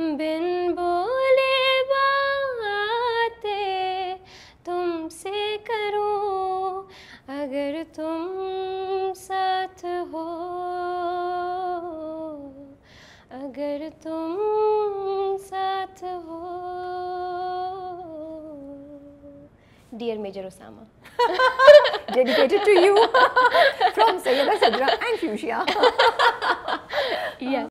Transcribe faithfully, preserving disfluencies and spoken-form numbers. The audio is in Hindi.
बिन बोले बातें तुमसे करूं, अगर तुम साथ हो, अगर तुम साथ हो। Dear Major Osama. Dedicated to you from Sayyida Sadra and Fuchsia. Yes.